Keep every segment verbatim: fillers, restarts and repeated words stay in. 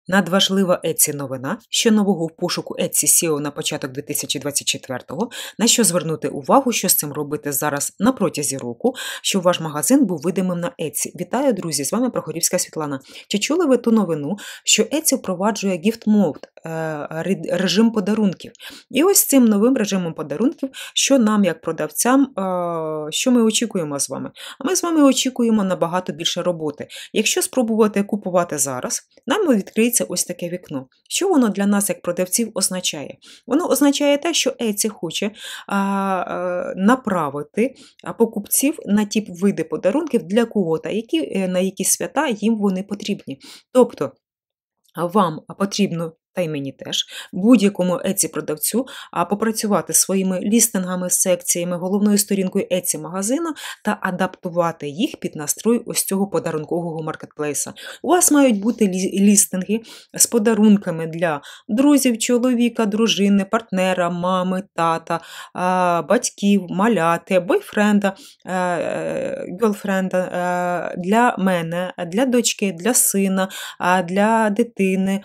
Надважлива Etsy новина, що нового в пошуку Etsy сі і о на початок дві тисячі двадцять четвертого, на що звернути увагу, що з цим робити зараз на протязі року, щоб ваш магазин був видимим на Etsy. Вітаю, друзі, з вами Прохорівська Світлана. Чи чули ви ту новину, що Etsy впроваджує gift mode, режим подарунків? І ось цим новим режимом подарунків, що нам, як продавцям, що ми очікуємо з вами? А ми з вами очікуємо набагато більше роботи. Якщо спробувати купувати зараз, нам відкриється ось таке вікно. Що воно для нас, як продавців, означає? Воно означає те, що Etsy хоче а, а, направити покупців на ті види подарунків для кого-то, які, на які свята їм вони потрібні. Тобто, вам потрібно, та й мені теж, будь-якому Etsy-продавцю попрацювати своїми лістингами, секціями, головною сторінкою Etsy-магазину та адаптувати їх під настрой ось цього подарункового маркетплейса. У вас мають бути лістинги з подарунками для друзів, чоловіка, дружини, партнера, мами, тата, батьків, маляти, бойфренда, герлфренда, для мене, для дочки, для сина, для дитини,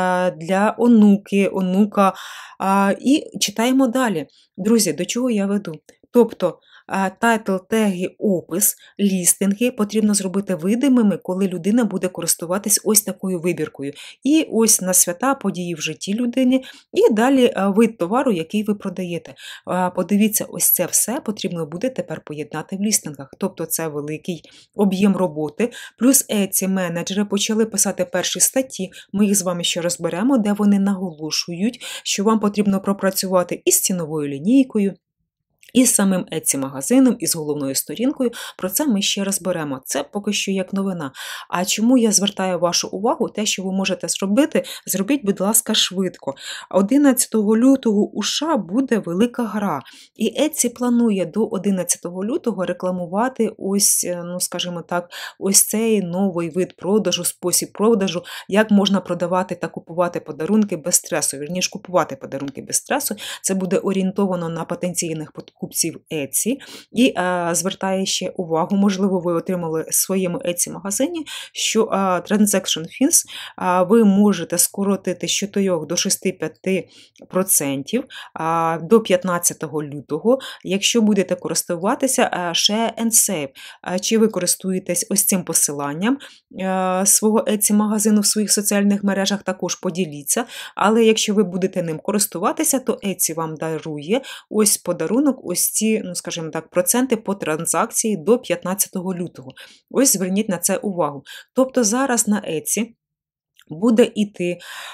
для онуки, онука. А, і читаємо далі. Друзі, до чого я веду? Тобто, тайтл, теги, опис, лістинги потрібно зробити видимими, коли людина буде користуватись ось такою вибіркою. І ось на свята, події в житті людини, і далі вид товару, який ви продаєте. Подивіться, ось це все потрібно буде тепер поєднати в лістингах. Тобто це великий об'єм роботи. Плюс Etsy-менеджери почали писати перші статті, ми їх з вами ще розберемо, де вони наголошують, що вам потрібно пропрацювати із ціновою лінійкою, і з самим Etsy-магазином, і з головною сторінкою. Про це ми ще розберемо. Це поки що як новина. А чому я звертаю вашу увагу? Те, що ви можете зробити, зробіть, будь ласка, швидко. одинадцятого лютого у США буде велика гра. І Etsy планує до одинадцятого лютого рекламувати ось, ну скажімо так, ось цей новий вид продажу, спосіб продажу, як можна продавати та купувати подарунки без стресу. Вірніше, купувати подарунки без стресу. Це буде орієнтовано на потенційних покупців Etsy. І а, звертає ще увагу, можливо, ви отримали в своєму Etsy-магазині, що а, Transaction Fees а, ви можете скоротити з чотирьох до шести п'яти відсотків а, до п'ятнадцятого лютого, якщо будете користуватися а, Share and Save. А, чи ви користуєтесь ось цим посиланням а, свого Etsy-магазину в своїх соціальних мережах, також поділіться. Але якщо ви будете ним користуватися, то Etsy вам дарує ось подарунок, ось ці, ну скажімо так, проценти по транзакції до п'ятнадцятого лютого. Ось зверніть на це увагу. Тобто зараз на Etsy буде йти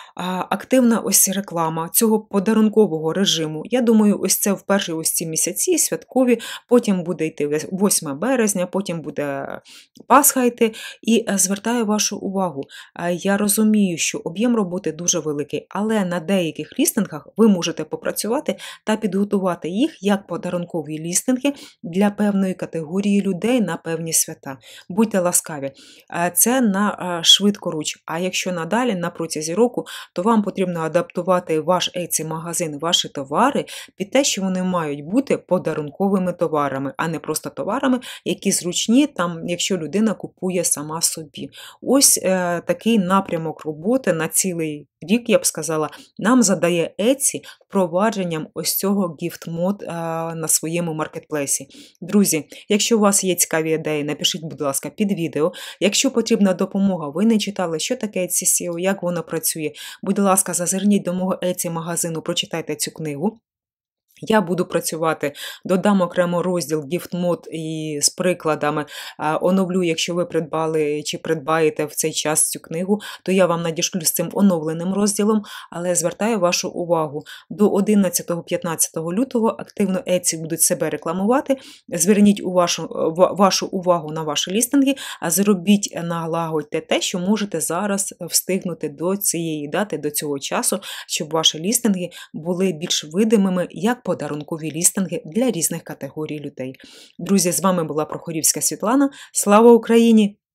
активна ось реклама цього подарункового режиму. Я думаю, ось це вперше ось ці місяці святкові, потім буде йти восьме березня, потім буде Пасха йти. І звертаю вашу увагу, я розумію, що об'єм роботи дуже великий, але на деяких лістингах ви можете попрацювати та підготувати їх як подарункові лістинги для певної категорії людей на певні свята. Будьте ласкаві. Це на швидкоруч. А якщо надалі, на протязі року, то вам потрібно адаптувати ваш Etsy-магазин, ваші товари під те, що вони мають бути подарунковими товарами, а не просто товарами, які зручні, там, якщо людина купує сама собі. Ось е, такий напрямок роботи на цілий рік, я б сказала, нам задає Etsy впровадженням ось цього gift-мод е, на своєму маркетплейсі. Друзі, якщо у вас є цікаві ідеї, напишіть, будь ласка, під відео. Якщо потрібна допомога, ви не читали, що таке Etsy сі і о, як воно працює, будь ласка, зазирніть до мого Etsy-магазину, прочитайте цю книгу. Я буду працювати, додам окремо розділ gift mode і з прикладами, оновлю, якщо ви придбали чи придбаєте в цей час цю книгу, то я вам надішлю з цим оновленим розділом, але звертаю вашу увагу, до одинадцятого-п'ятнадцятого лютого активно Etsy будуть себе рекламувати, зверніть у вашу, вашу увагу на ваші лістинги, а зробіть, налагодьте те, що можете зараз встигнути до цієї дати, до цього часу, щоб ваші лістинги були більш видимими, як подарункові лістинги для різних категорій людей. Друзі, з вами була Прохорівська Світлана. Слава Україні!